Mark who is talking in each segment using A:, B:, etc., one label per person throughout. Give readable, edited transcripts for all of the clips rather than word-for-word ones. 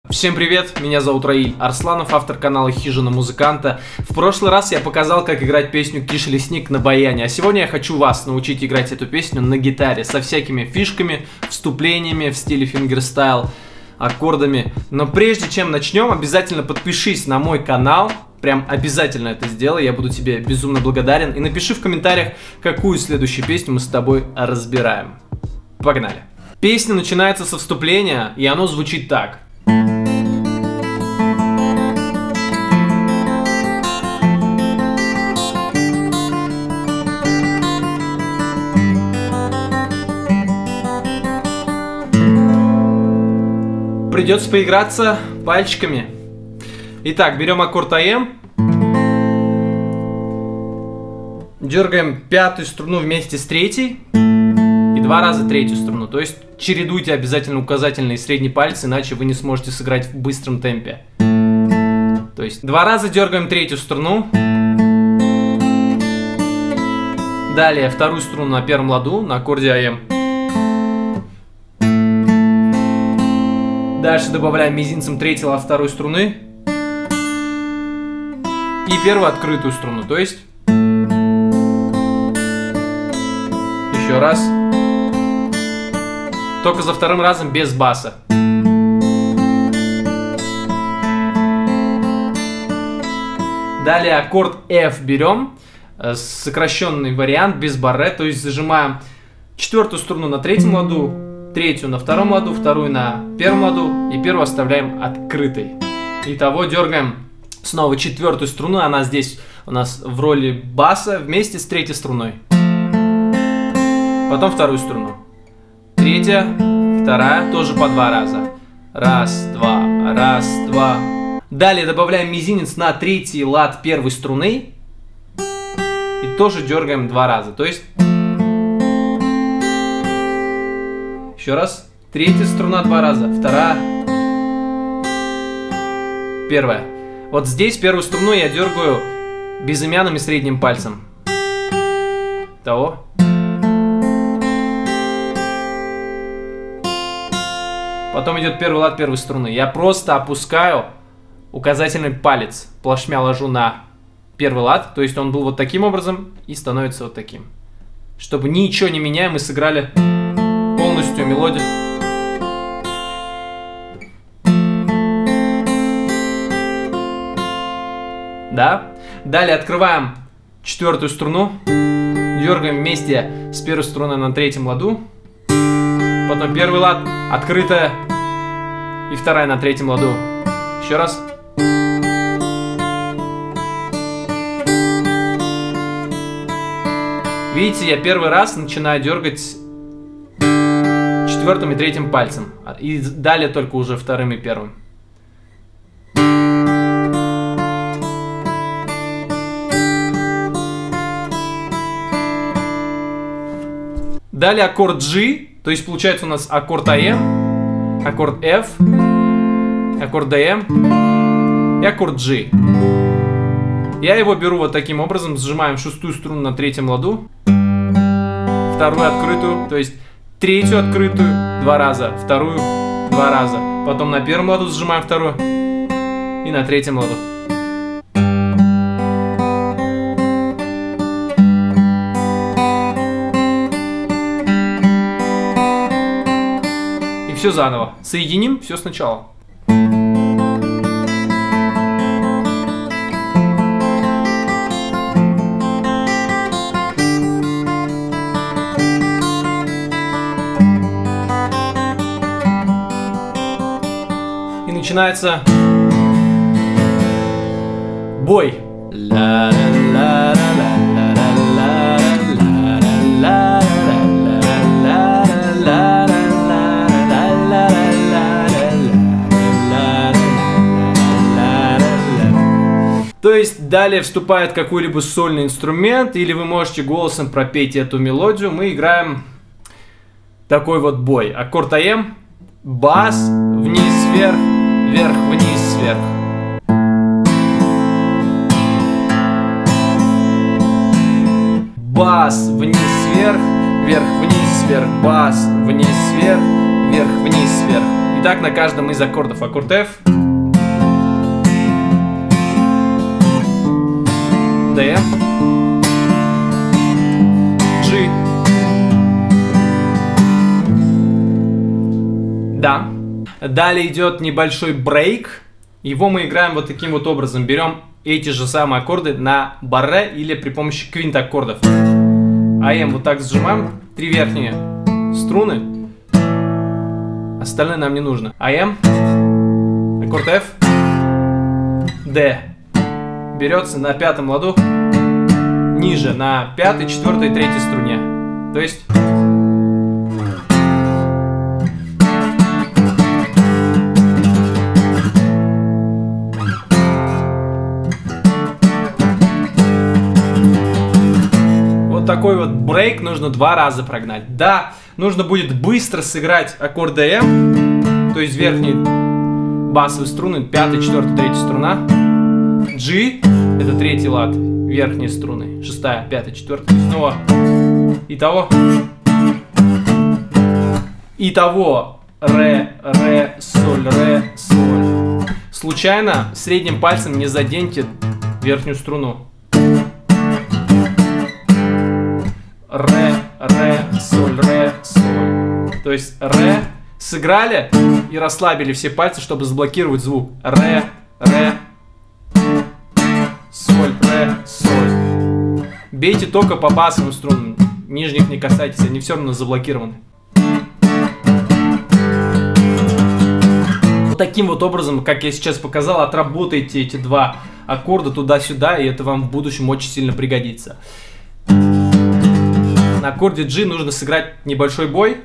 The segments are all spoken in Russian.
A: Всем привет, меня зовут Раиль Арсланов, автор канала Хижина Музыканта. В прошлый раз я показал, как играть песню «Киш Лесник» на баяне, а сегодня я хочу вас научить играть эту песню на гитаре со всякими фишками, вступлениями в стиле фингерстайл, аккордами. Но прежде чем начнем, обязательно подпишись на мой канал, прям обязательно это сделай, я буду тебе безумно благодарен. И напиши в комментариях, какую следующую песню мы с тобой разбираем. Погнали! Песня начинается со вступления, и оно звучит так. Придется поиграться пальчиками. Итак, берем аккорд АМ, дергаем пятую струну вместе с третьей и два раза третью струну. То есть чередуйте обязательно указательный и средний пальцы, иначе вы не сможете сыграть в быстром темпе. То есть два раза дергаем третью струну. Далее вторую струну на первом ладу на аккорде АМ. Дальше добавляем мизинцем третий лад второй струны и первую открытую струну, то есть еще раз, только за вторым разом без баса. Далее аккорд F берем, сокращенный вариант без барре, то есть зажимаем четвертую струну на третьем ладу, третью на втором ладу, вторую на первом ладу и первую оставляем открытой. Итого дергаем снова четвертую струну, она здесь у нас в роли баса вместе с третьей струной. Потом вторую струну. Третья, вторая, тоже по два раза. Раз, два, раз, два. Далее добавляем мизинец на третий лад первой струны и тоже дергаем два раза. То есть еще раз. Третья струна два раза. Вторая. Первая. Вот здесь первую струну я дергаю безымянным и средним пальцем. Того. Потом идет первый лад первой струны. Я просто опускаю указательный палец. Плашмя ложу на первый лад. То есть он был вот таким образом и становится вот таким. Чтобы ничего не меняя, мы сыграли полностью мелодию. Да. Далее открываем четвертую струну, дергаем вместе с первой струной на третьем ладу, потом первый лад, открытая, и вторая на третьем ладу. Еще раз. Видите, я первый раз начинаю дергать четвертым и третьим пальцем, и далее только уже вторым и первым. Далее аккорд G, то есть получается у нас аккорд АМ, аккорд F, аккорд ДМ и аккорд G. Я его беру вот таким образом, сжимаем шестую струну на третьем ладу, вторую открытую, то есть третью открытую два раза, вторую два раза, потом на первом ладу сжимаем вторую и на третьем ладу. И все заново. Соединим все сначала. Начинается бой. То есть далее вступает какой-либо сольный инструмент, или вы можете голосом пропеть эту мелодию. Мы играем такой вот бой. Аккорд АМ, бас, вниз, вверх. Вверх, вниз, вверх. Бас, вниз, вверх, вверх, вниз, вверх, бас, вниз, вверх, вверх, вниз, вверх. Итак, на каждом из аккордов аккорд F, D, G, да. Далее идет небольшой брейк. Его мы играем вот таким вот образом. Берем эти же самые аккорды на барре или при помощи квинт-аккордов. АМ вот так сжимаем. 3 верхние струны. Остальное нам не нужно. АМ, аккорд F, D. Берется на 5-м ладу, ниже, на 5-й, 4-й, 3-й струне. То есть... такой вот брейк нужно 2 раза прогнать. Да, нужно будет быстро сыграть аккорды М, то есть верхние басовые струны, 5, 4, 3 струна. G, это 3 лад, верхние струны, 6, 5, 4, снова. Итого, ре, соль. Случайно средним пальцем не заденьте верхнюю струну. Ре, соль. То есть ре, сыграли и расслабили все пальцы, чтобы заблокировать звук. Ре, соль. Бейте только по басовым струнам, нижних не касайтесь, они все равно заблокированы. Вот таким вот образом, как я сейчас показал, отработайте эти 2 аккорда туда-сюда, и это вам в будущем очень сильно пригодится. На аккорде G нужно сыграть небольшой бой.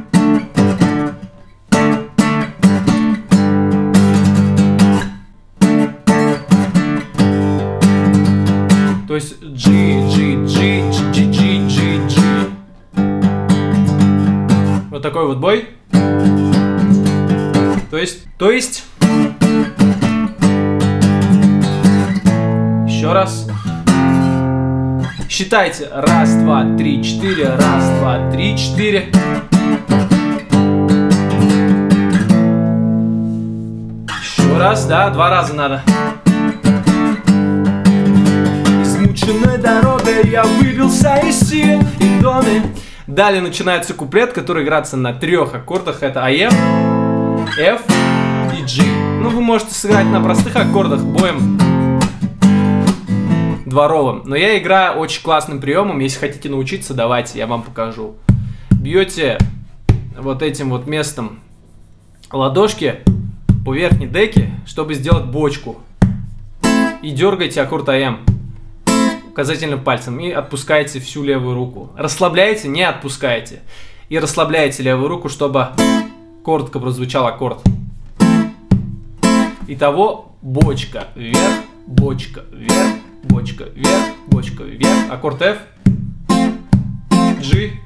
A: То есть G. Вот такой вот бой. То есть еще раз. Считайте. 1, 2, 3, 4. 1, 2, 3, 4. Еще раз, да, 2 раза надо. Измученной дорогой я выбился из сил и в доме. Далее начинается куплет, который играется на 3 аккордах. Это АМ, F и G. Ну, вы можете сыграть на простых аккордах боем дворовым. Но я играю очень классным приемом. Если хотите научиться, давайте, я вам покажу. Бьете вот этим вот местом ладошки по верхней деке, чтобы сделать бочку. И дергаете аккорд АМ указательным пальцем и отпускаете всю левую руку. Расслабляете, не отпускаете. И расслабляете левую руку, чтобы коротко прозвучал аккорд. Итого бочка вверх, бочка вверх, бочка вверх, бочка вверх. Аккорд F, G.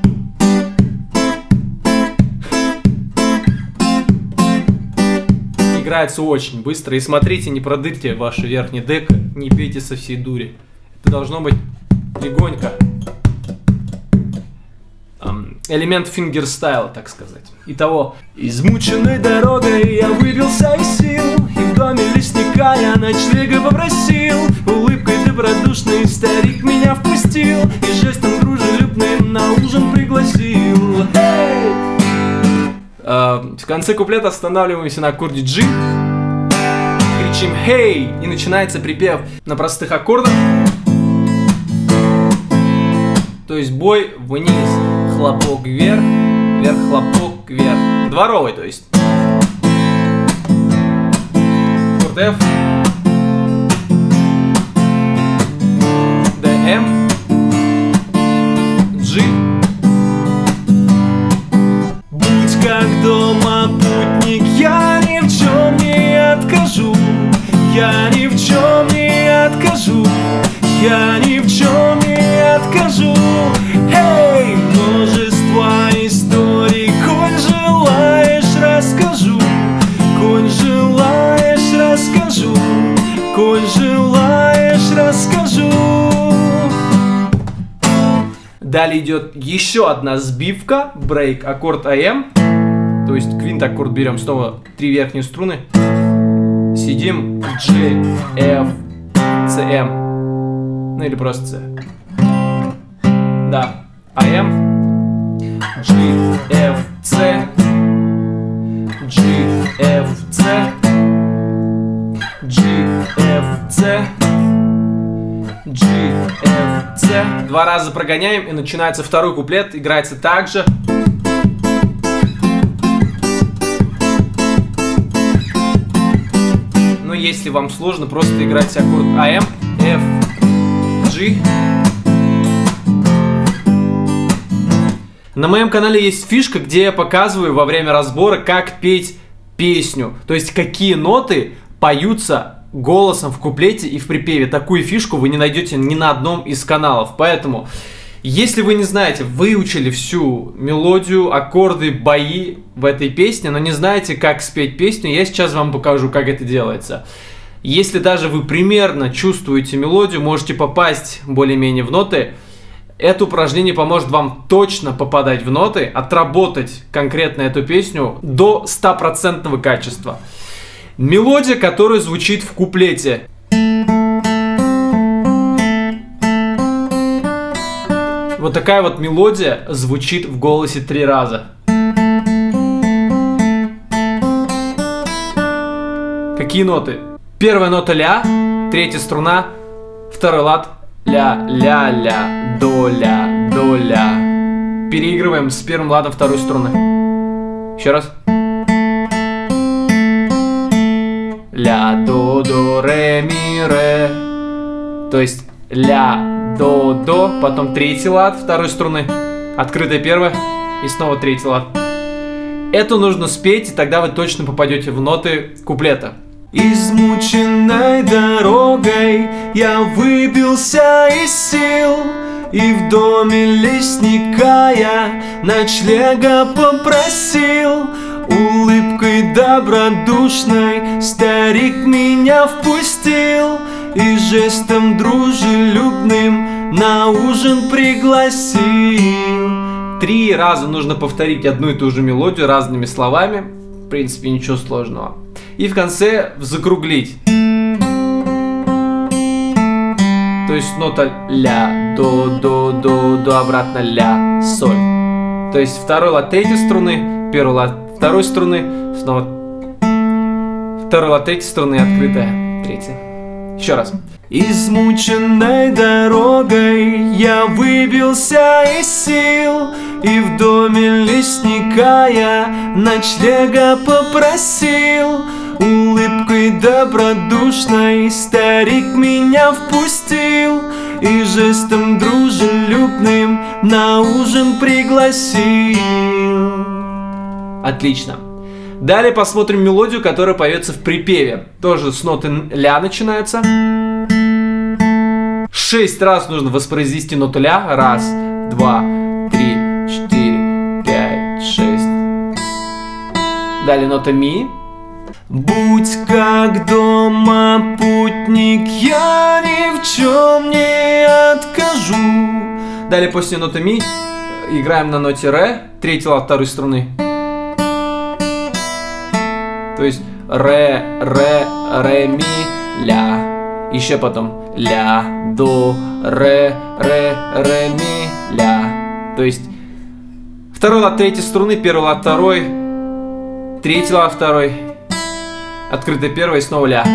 A: Играется очень быстро. И смотрите, не продырьте ваш верхний дек, не пейте со всей дури. Это должно быть легонько. Элемент фингерстайла, так сказать. Итого. Измученной дорогой я выбился из сил, и в доме лесника я ночлега попросил. Улыбкой добродушный старик меня впустил и жестом дружелюбным на ужин пригласил. В конце куплета останавливаемся на аккорде G. Кричим «Хей!» и начинается припев на простых аккордах. То есть бой вниз, хлопок вверх, вверх, хлопок вверх. Дворовый, то есть. Аккорд F, D, M, G. Будь как дома, путник, я ни в чем не откажу. Я ни в чем не откажу. Я ни в чем не откажу. Эй, множество историй, коль желаешь, расскажу. Коль желаешь, расскажу. Коль желаешь, расскажу. Далее идет еще одна сбивка, брейк, аккорд АМ. То То есть квинт аккорд берем, снова 3 верхние струны. Сидим G, F, C, M. Ну или просто C. Да. А M. G, F, C. G, F, C. G, F, C. G, F, C. 2 раза прогоняем, и начинается второй куплет. Играется так же. Но если вам сложно, просто играйте аккорд АМ, F, G. На моем канале есть фишка, где я показываю во время разбора, как петь песню. То есть, какие ноты поются голосом в куплете и в припеве. Такую фишку вы не найдете ни на одном из каналов. Поэтому, если вы не знаете, выучили всю мелодию, аккорды, бои в этой песне, но не знаете, как спеть песню, я сейчас вам покажу, как это делается. Если даже вы примерно чувствуете мелодию, можете попасть более-менее в ноты. Это упражнение поможет вам точно попадать в ноты, отработать конкретно эту песню до 100% качества. Мелодия, которая звучит в куплете. Вот такая вот мелодия звучит в голосе 3 раза. Какие ноты? Первая нота ля, третья струна, второй лад. Ля, ля, ля, до, ля, до, ля. Переигрываем с первым ладом второй струны. Еще раз. Ля, до, ре, ми, ре. То есть ля, до, потом третий лад второй струны. Открытая первая и снова третий лад. Это нужно спеть, и тогда вы точно попадете в ноты куплета. Измученной дорогой я выбился из сил, и в доме лесника я ночлега попросил. Улыбкой добродушной старик меня впустил и жестом дружелюбным на ужин пригласил. 3 раза нужно повторить одну и ту же мелодию разными словами. В принципе, ничего сложного. И в конце закруглить. То есть нота ля, до, обратно ля, соль. То есть второй лад третьей струны, первый лад второй струны, снова второй лад третьей струны, открытая третья. Еще раз. Измученной дорогой я выбился из сил, и в доме лесника я ночлега попросил. Улыбкой добродушной старик меня впустил и жестом дружелюбным на ужин пригласил. Отлично. Далее посмотрим мелодию, которая поется в припеве. Тоже с ноты ля начинается. 6 раз нужно воспроизвести ноту ля. 1, 2, 3, 4, 5, 6. Далее нота ми. Будь как дома путник, я ни в чем не откажу. Далее после ноты ми играем на ноте ре, третий лад второй струны. То есть ре, ми, ля. Еще потом ля, до, ре, ми, ля. То есть второй лад третьей струны, первый лад второй, третий лад второй, открытая первая и снова ля.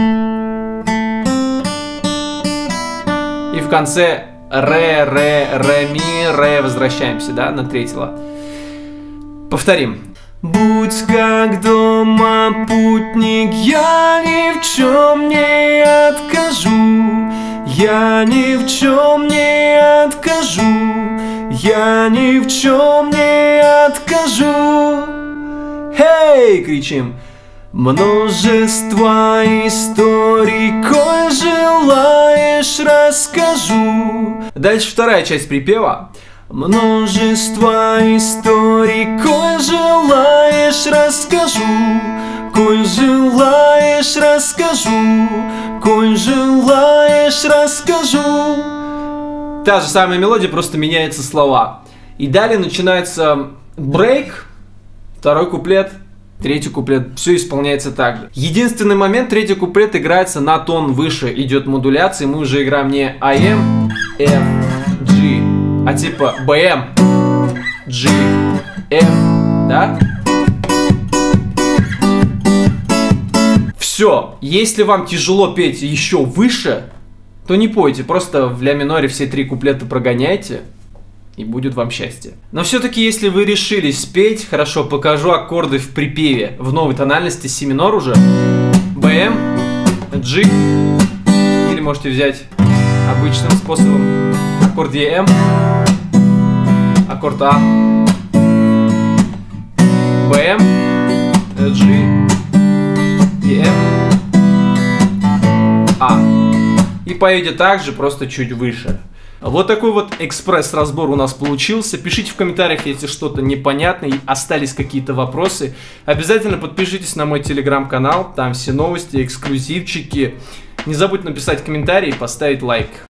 A: И в конце ре, ми, ре, возвращаемся, да, на третий лад. Повторим. Будь как дома путник, я ни в чем не откажу. Я ни в чем не откажу. Я ни в чем не откажу. Хей, кричим. Множество историй, коль желаешь, расскажу. Дальше вторая часть припева. Множество историй, коль желаешь, расскажу. Коль желаешь, расскажу. Коль желаешь, расскажу. Та же самая мелодия, просто меняются слова. И далее начинается брейк, второй куплет, третий куплет, все исполняется так же. Единственный момент, третий куплет играется на тон выше, идет модуляция, мы уже играем не AM, F, G, а типа BM, G, F, да? Все, если вам тяжело петь еще выше, то не пойте, просто в ля миноре все три куплета прогоняйте, и будет вам счастье. Но все-таки, если вы решились спеть, хорошо, покажу аккорды в припеве в новой тональности, си минор уже. BM, G, или можете взять обычным способом аккорд EM, аккорд А, BM, G, EM, А. И поедете также, просто чуть выше. Вот такой вот экспресс-разбор у нас получился. Пишите в комментариях, если что-то непонятно и остались какие-то вопросы. Обязательно подпишитесь на мой телеграм-канал, там все новости, эксклюзивчики. Не забудьте написать комментарий и поставить лайк.